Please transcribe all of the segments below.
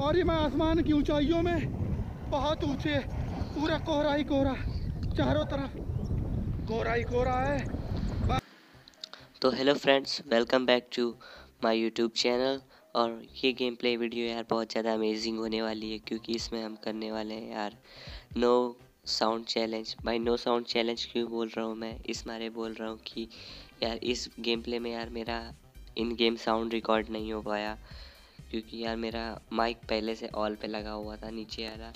और ये मैं आसमान की ऊंचाइयों में, बहुत ऊंचे, पूरा कोहरा ही कोहरा, चारों तरफ कोहरा ही कोहरा है। तो hello friends, welcome back to my YouTube channel. और ये गेम प्ले वीडियो यार बहुत ज़्यादा अमेजिंग होने वाली है, क्योंकि इसमें हम करने वाले हैं यार नो साउंड चैलेंज। भाई नो साउंड चैलेंज क्यों बोल रहा हूँ मैं? इस मारे बोल रहा हूँ कि यार इस गेम प्ले में यार मेरा इन गेम साउंड रिकॉर्ड नहीं हो पाया, क्योंकि यार मेरा माइक पहले से ऑल पे लगा हुआ था नीचे वाला।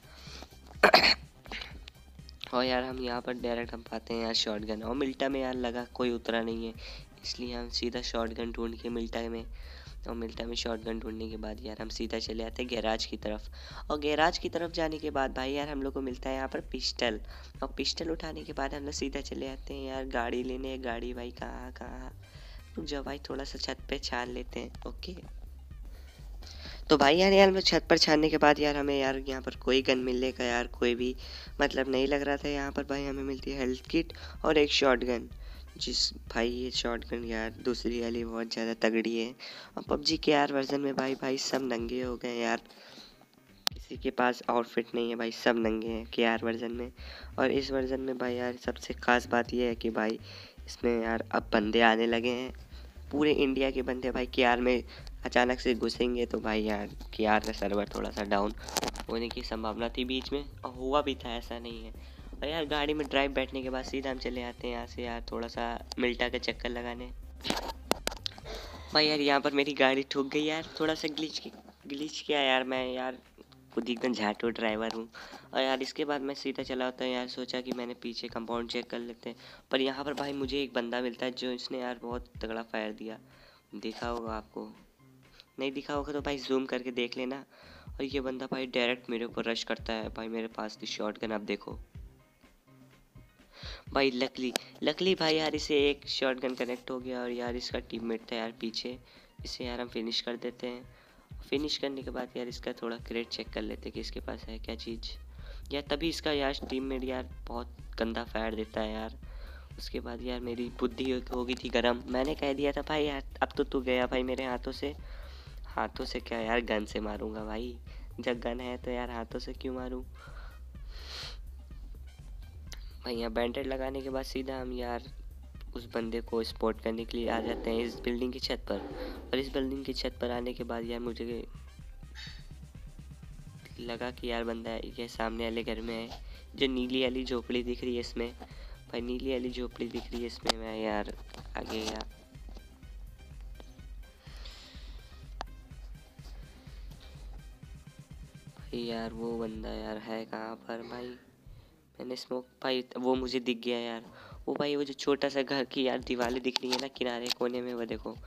और यार हम यहाँ पर डायरेक्ट हम पाते हैं यार शॉटगन, और मिल्टा में यार लगा कोई उतरा नहीं है, इसलिए हम सीधा शॉटगन ढूंढ के मिल्टा में, और मिल्टा में शॉटगन ढूंढने के बाद यार हम सीधा चले आते हैं गैराज की तरफ। और गैराज की तरफ जाने के बाद भाई यार हम लोग को मिलता है यहाँ पर पिस्टल, और पिस्टल उठाने के बाद हम लोग सीधा चले आते हैं यार गाड़ी लेने। गाड़ी भाई कहाँ कहाँ, रुक जाओ भाई, थोड़ा सा छत पे छान लेते हैं। ओके, तो भाई यार हम लोग छत पर छानने के बाद यार हमें यार यहाँ पर कोई गन मिलने का यार कोई भी मतलब नहीं लग रहा था। यहाँ पर भाई हमें मिलती है हेल्थ किट और एक शॉटगन, जिस भाई ये शॉटगन यार दूसरी वाली बहुत ज़्यादा तगड़ी है। और पबजी के यार वर्जन में भाई सब नंगे हो गए यार, किसी के पास आउटफिट नहीं है भाई, सब नंगे हैं के आर वर्जन में। और इस वर्जन में भाई यार सबसे ख़ास बात यह है कि भाई इसमें यार अब बंदे आने लगे हैं, पूरे इंडिया के बंदे भाई के आर में अचानक से घुसेंगे, तो भाई यार के आर का सर्वर थोड़ा सा डाउन होने की संभावना थी बीच में, और हुआ भी था, ऐसा नहीं है। और यार गाड़ी में ड्राइव बैठने के बाद सीधा हम चले आते हैं यहाँ से यार थोड़ा सा मिल्टा का चक्कर लगाने। भाई यार यहाँ पर मेरी गाड़ी ठुक गई यार, थोड़ा सा ग्लिच किया यार, मैं यार खुद एकदम झाटू ड्राइवर हूँ। और यार इसके बाद मैं सीधा चला होता है यार, सोचा कि मैंने पीछे कंपाउंड चेक कर लेते हैं, पर यहाँ पर भाई मुझे एक बंदा मिलता है जो इसने यार बहुत तगड़ा फायर दिया। देखा होगा आपको, नहीं दिखा होगा तो भाई जूम करके देख लेना। और ये बंदा भाई डायरेक्ट मेरे ऊपर रश करता है, भाई मेरे पास थी शॉटगन, आप देखो भाई। लकली भाई यार इसे एक शॉटगन कनेक्ट हो गया, और यार इसका टीममेट था यार पीछे, इसे यार हम फिनिश कर देते हैं। फिनिश करने के बाद यार इसका थोड़ा क्रेट चेक कर लेते हैं कि इसके पास है क्या चीज़ यार, तभी इसका यार टीममेट यार बहुत गंदा फायर देता है यार। उसके बाद यार मेरी बुद्धि हो गई थी गरम, मैंने कह दिया था भाई यार अब तो तू गया भाई मेरे हाथों से क्या यार गन से मारूंगा भाई, जब गन है तो यार हाथों से क्यों मारूं। भाई यहाँ बैंडेड लगाने के बाद सीधा हम यार उस बंदे को स्पॉट करने के लिए आ जाते हैं इस बिल्डिंग की छत पर। और इस बिल्डिंग की छत पर आने के बाद यार मुझे लगा कि यार बंदा ये सामने वाले घर में है, जो नीली वाली झोपड़ी दिख रही है इसमें, भाई नीली वाली झोपड़ी दिख रही है इसमें। मैं यार आगे गया, भाई यार वो बंदा यार है कहाँ पर भाई, मैंने स्मोक भाई वो मुझे दिख गया यार। वो भाई वो जो छोटा सा घर की यार दीवारें दिख रही है ना किनारे कोने में, वो देखो,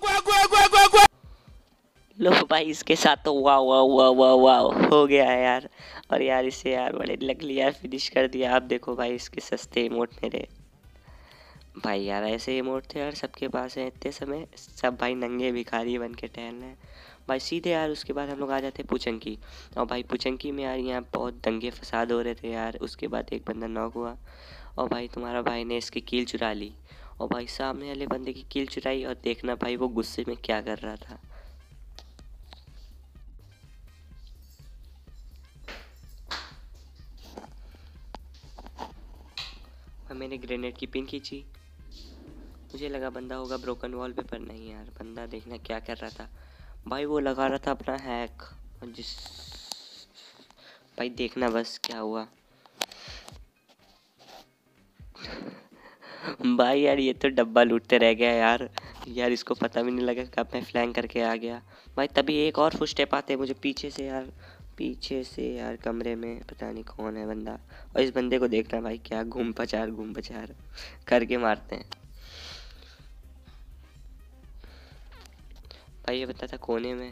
लो भाई इसके साथ तो वाह वाह वाह वाह वाह हो गया है यार। और यार इसे यार बड़े लगली यार फिनिश कर दिया। आप देखो भाई इसके सस्ते इमोट मेरे भाई, यार ऐसे इमोट थे यार सबके पास है इतने समय, सब भाई नंगे भिखारी बन के टहल रहे हैं भाई सीधे यार। उसके बाद हम लोग आ जाते हैं पुचंकी, और भाई पुचंकी में यार यहाँ बहुत दंगे फसाद हो रहे थे यार। उसके बाद एक बंदा नॉक हुआ, और भाई तुम्हारा भाई ने इसकी कील चुरा ली, और भाई सामने वाले बंदे की कील चुराई, और देखना भाई वो गुस्से में क्या कर रहा था। और मैंने ग्रेनेड की पिन खींची, मुझे लगा बंदा होगा ब्रोकन वॉल पे, पर नहीं यार बंदा देखना क्या कर रहा था भाई, वो लगा रहा था अपना हैक। और जिस भाई देखना बस क्या हुआ भाई यार ये तो डब्बा लूटते रह गया यार, यार इसको पता भी नहीं लगा कब मैं फ्लैंक करके आ गया भाई। तभी एक और फुटस्टेप आते हैं मुझे पीछे से यार कमरे में, पता नहीं कौन है बंदा। और इस बंदे को देखना भाई क्या घूम पचार करके मारते हैं भाई। ये बता था कोने में,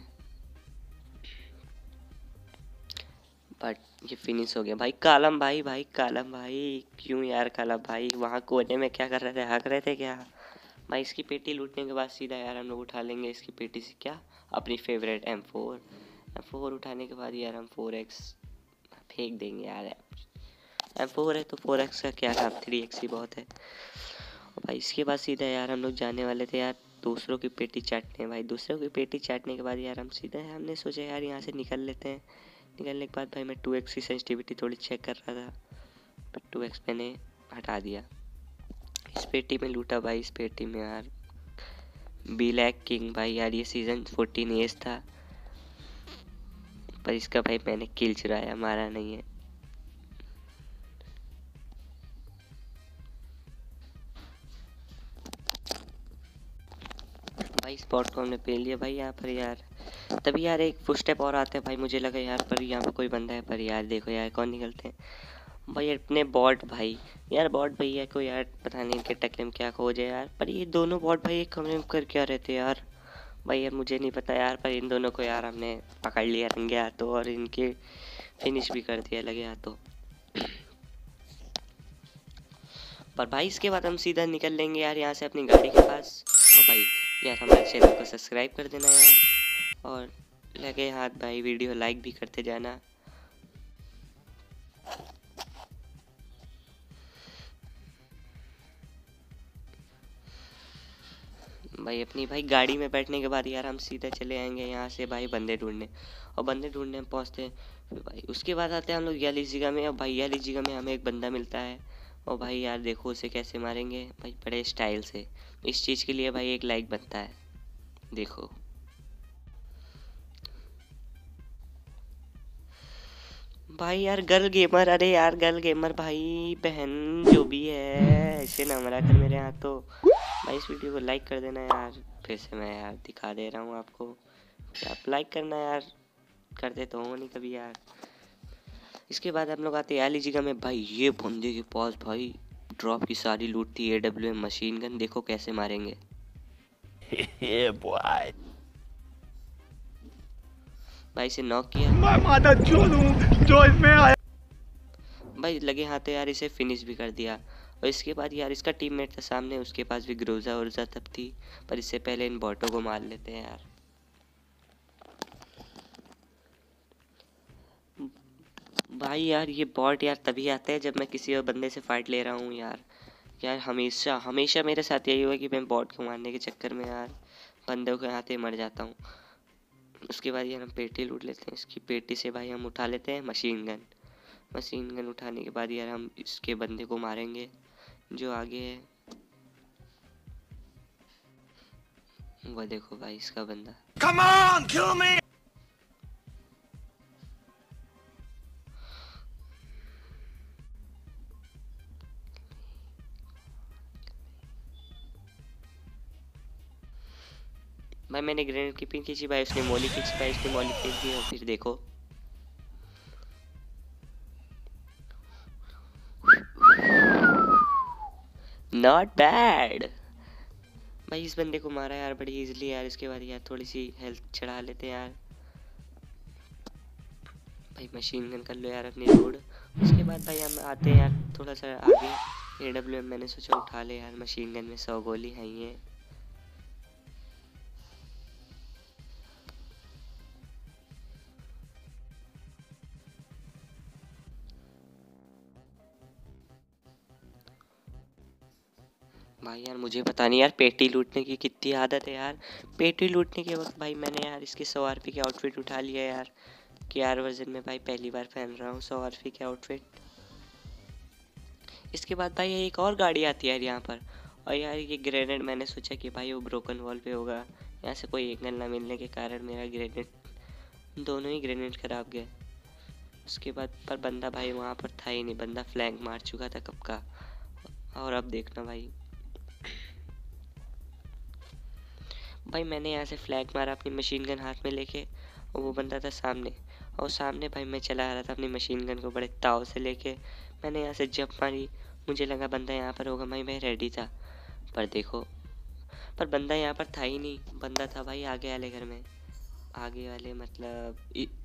बट ये फिनिश हो गया भाई। कालम भाई क्यों यार कालम भाई वहाँ कोने में क्या कर रहे थे, हक रहे थे क्या भाई? इसकी पेटी लूटने के बाद सीधा यार हम लोग उठा लेंगे इसकी पेटी से क्या, अपनी फेवरेट M4 उठाने के बाद यार हम 4x फेंक देंगे यार। M4 है तो 4x का क्या काम, 3x ही बहुत है। और भाई इसके बाद सीधा यार हम लोग जाने वाले थे यार दूसरों की पेटी चाटते हैं भाई। दूसरों की पेटी चाटने के बाद यार हम सीधा हमने सोचा यार यहाँ से निकल लेते हैं। निकलने के बाद भाई मैं 2x की सेंसिटिविटी थोड़ी चेक कर रहा था, पर 2x मैंने हटा दिया। इस पेटी में लूटा भाई। इस पेटी में यार ब्लैक किंग भाई यार, ये सीज़न 14 एज था, पर इसका भाई मैंने किल चुराया, मारा नहीं है। भाई स्पॉट को हमने पेल लिया भाई यहाँ पर यार। तभी यार एक फुटस्टेप और आते हैं भाई, मुझे लगा यार पर यहाँ पर कोई बंदा है, पर यार देखो यार कौन निकलते हैं भाई, अपने बॉट भाई। यार बॉट भैया को यार पता नहीं इनके टकले में क्या खोजे यार, पर ये दोनों बॉट भाई एक कमरे में कर क्या रहते यार भाई, यार मुझे नहीं पता यार, पर इन दोनों को यार हमने पकड़ लिया रंगे हाथों और इनके फिनिश भी कर दिया लगे हाथों। पर भाई इसके बाद हम सीधा निकल लेंगे यार यहाँ से अपनी गाड़ी के पास। और भाई यार हमारे चैनल को सब्सक्राइब कर देना यार, और लगे हाथ भाई वीडियो लाइक भी करते जाना। भाई अपनी भाई गाड़ी में बैठने के बाद यार हम सीधा चले आएंगे यहाँ से भाई बंदे ढूंढने, और बंदे ढूंढने में पहुँचते हैं फिर भाई उसके बाद आते हैं हम लोग याली जगह में। और भाई याली जगह में हमें एक बंदा मिलता है, और भाई यार देखो उसे कैसे मारेंगे भाई, बड़े स्टाइल से। इस चीज़ के लिए भाई एक लाइक बनता है, देखो। भाई यार गर्ल गेमर, अरे यार गर्ल गेमर भाई बहन जो भी है, ऐसे ना मरा कर मेरे यहाँ तो। भाई इस वीडियो को लाइक कर देना यार, फिर से मैं यार दिखा दे रहा हूँ आपको कि आप लाइक करना यार, करते तो हो नहीं कभी यार। इसके बाद हम लोग आते हैं याली जगह में। भाई ये बंदे के पास भाई ड्रॉप की सारी लूट थी, AWM मशीन गन, देखो कैसे मारेंगे। भाई इसे नॉक किया, मैं माता चोद हूँ जो इसमें आया। भाई लगे हाथ यार इसे फिनिश भी कर दिया। और इसके बाद यार इसका टीममेट था सामने, उसके पास भी ग्रोजा उर्जा तब थी, पर इससे पहले इन बॉटों को मार लेते हैं यार। भाई यार ये बॉट यार तभी आते हैं जब मैं किसी और बंदे से फाइट ले रहा हूँ यार। यार हमेशा हमेशा मेरे साथ यही हुआ कि मैं बॉट को मारने के चक्कर में यार बंदों के हाथ ही मर जाता हूँ। उसके बाद यार हम पेटी लूट लेते हैं। इसकी पेटी से भाई हम उठा लेते हैं मशीन गन। मशीन गन उठाने के बाद यार हम इसके बंदे को मारेंगे जो आगे है। वो देखो भाई इसका बंदा। Come on, kill me! भाई मैंने ग्रेनेड की पिन खींची, भाई उसने मॉली खींची, भाई उसने मॉली फेंक दी, और फिर देखो नॉट बैड। भाई इस बंदे को मारा यार बड़ी इजीली यार। इसके बाद यार थोड़ी सी हेल्थ चढ़ा लेते हैं यार। भाई मशीन गन कर लो यार अपनी लोड। उसके बाद भाई हम आते हैं यार थोड़ा सा आगे। AWM मैंने सोचा उठा ले यार, मशीन गन में 100 गोली है ये। भाई यार मुझे पता नहीं यार पेटी लूटने की कितनी आदत है यार। पेटी लूटने के वक्त भाई मैंने यार इसकी 100 RP के आउटफिट उठा लिया यार, कि यार वर्जन में भाई पहली बार पहन रहा हूँ 100 RP के आउटफिट। इसके बाद भाई एक और गाड़ी आती है यार यहाँ पर, और यार ये ग्रेनेड मैंने सोचा कि भाई वो ब्रोकन वॉल पे होगा, यहाँ से कोई एंगल ना मिलने के कारण मेरा ग्रेनेड, दोनों ही ग्रेनेड खराब गए। उसके बाद पर बंदा भाई वहाँ पर था ही नहीं, बंदा फ्लैंक मार चुका था कब का। और अब देखना भाई, भाई मैंने यहाँ से फ्लैग मारा अपनी मशीन गन हाथ में लेके, और वो बंदा था सामने। और सामने भाई मैं चला आ रहा था अपनी मशीन गन को बड़े ताव से लेके। मैंने यहाँ से जंप मारी, मुझे लगा बंदा यहाँ पर होगा, भाई मैं रेडी था। पर देखो, पर बंदा यहाँ पर था ही नहीं, बंदा था भाई आगे वाले घर में। आगे वाले मतलब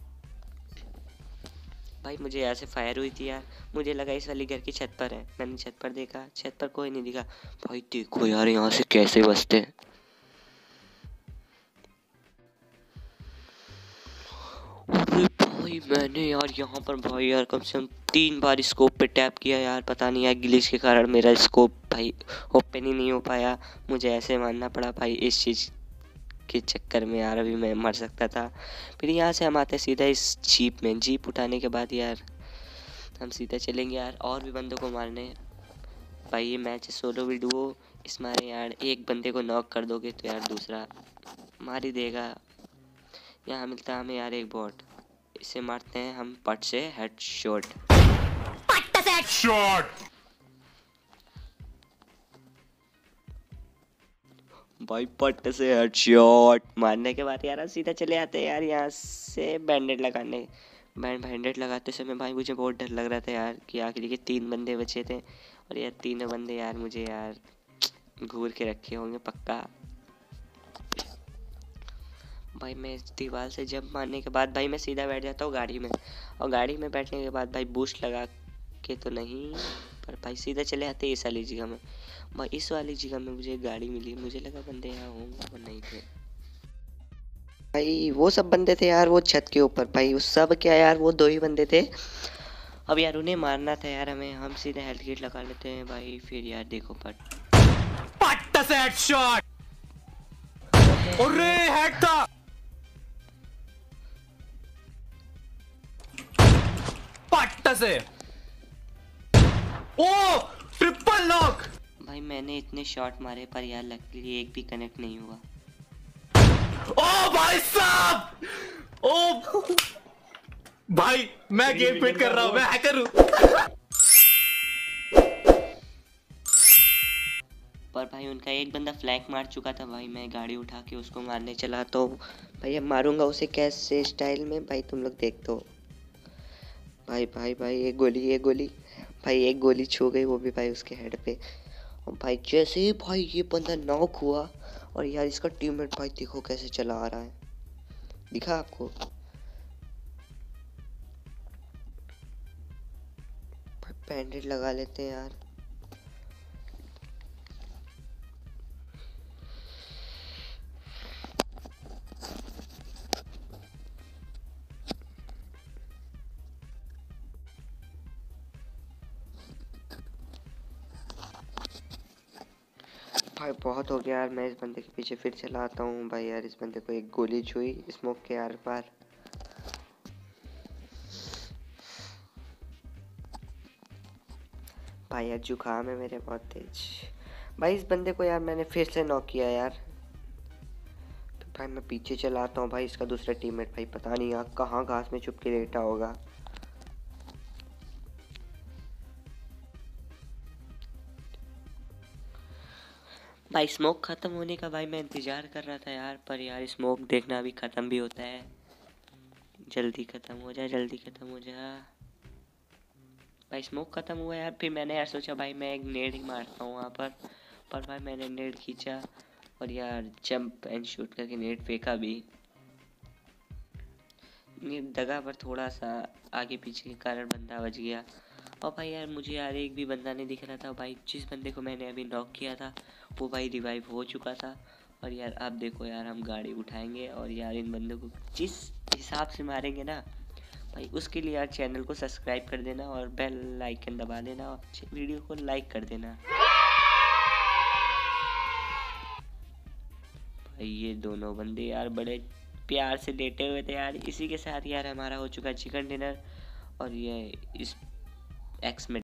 भाई मुझे यहाँ से फायर हुई थी यार, मुझे लगा इस वाली घर की छत पर है। मैंने छत पर देखा, छत पर कोई नहीं दिखा। भाई देखो यार यहाँ से कैसे बचते हैं। अरे भाई भाई मैंने यार यहाँ पर भाई यार कम से कम 3 बार स्कोप पे टैप किया यार, पता नहीं यार ग्लिच के कारण मेरा स्कोप भाई ओपन ही नहीं हो पाया। मुझे ऐसे मानना पड़ा भाई, इस चीज़ के चक्कर में यार अभी मैं मर सकता था। फिर यहाँ से हम आते सीधा इस जीप में। जीप उठाने के बाद यार हम सीधा चलेंगे यार और भी बंदों को मारने। भाई ये मैच है सोलो वीडियो, इसमें यार एक बंदे को नॉक कर दोगे तो यार दूसरा मार ही देगा। यहाँ मिलता है हमें यार एक बॉट, इसे मारते हैं हम पट से हेडशॉट। भाई पट से हेडशॉट मारने के बाद यार सीधा चले आते हैं यार यहाँ से बैंडेड लगाने। बैंडेड लगाते समय भाई मुझे बहुत डर लग रहा था यार कि आखिरी के 3 बंदे बचे थे और यार तीनों बंदे यार मुझे यार घूर के रखे होंगे पक्का। भाई मैं इस दीवार से जंप मारने के बाद भाई मैं सीधा बैठ जाता हूँ गाड़ी में, और गाड़ी में बैठने के बाद भाई बूस्ट लगा के तो नहीं, पर भाई सीधा चले आते हैं इस वाली जगह में। भाई इस वाली जगह में मुझे गाड़ी मिली, मुझे लगा बंदे यहाँ होंगे और नहीं थे। भाई वो सब बंदे थे यार वो छत के ऊपर। भाई उस सब क्या यार वो 2 ही बंदे थे। अब यार उन्हें मारना था यार हमें, हम सीधे हेल्थ किट लगा लेते हैं भाई। फिर यार देखो पट से हेडशॉट। अरे हेड था। पट से ओ ट्रिपल नॉक। भाई मैंने इतने शॉट मारे पर यार लकीली एक भी कनेक्ट नहीं हुआ। ओ भाई साहब, ओ भाई मैं गेम फिट कर रहा हूँ, मैं हैकर हूँ। पर भाई उनका एक बंदा फ्लैग मार चुका था। भाई मैं गाड़ी उठा के उसको मारने चला तो भाई अब मारूंगा उसे कैसे स्टाइल में, भाई तुम लोग देख दो। भाई भाई भाई एक गोली भाई एक गोली छू गई, वो भी भाई उसके हेड पे। और भाई जैसे ही भाई ये बंदा नॉक हुआ और यार इसका टीममेट भाई देखो कैसे चला आ रहा है, दिखा आपको। भाई बैंडेड लगा लेते हैं यार। भाई बहुत हो गया यार, मैं इस बंदे के पीछे फिर चला आता हूँ। भाई यार इस बंदे को एक गोली छुई स्मोक के आर पार। भाई यार जुकाम है मेरे बहुत तेज। भाई इस बंदे को यार मैंने फिर से नॉक किया यार। तो भाई मैं पीछे चला आता हूँ। भाई इसका दूसरा टीममेट भाई पता नहीं यार कहाँ घास में छुप के लेटा होगा। भाई स्मोक ख़त्म होने का भाई मैं इंतज़ार कर रहा था यार, पर यार स्मोक देखना भी ख़त्म भी होता है। जल्दी ख़त्म हो जा, जल्दी ख़त्म हो जा। भाई स्मोक ख़त्म हुआ यार। फिर मैंने यार सोचा भाई मैं एक नेड ही मारता हूँ वहाँ पर भाई मैंने नेड खींचा और यार जंप एंड शूट करके नेड फेंका भी। जगह पर थोड़ा सा आगे पीछे के कारण बंदा बच गया। और भाई यार मुझे यार एक भी बंदा नहीं दिख रहा था। भाई जिस बंदे को मैंने अभी नॉक किया था वो भाई रिवाइव हो चुका था। और यार अब देखो यार हम गाड़ी उठाएंगे और यार इन बंदों को जिस हिसाब से मारेंगे ना भाई, उसके लिए यार चैनल को सब्सक्राइब कर देना और बेल आइकन दबा देना और वीडियो को लाइक कर देना। भाई ये दोनों बंदे यार बड़े प्यार से लेटे हुए थे यार। इसी के साथ यार हमारा हो चुका चिकन डिनर। और ये इस एक्स में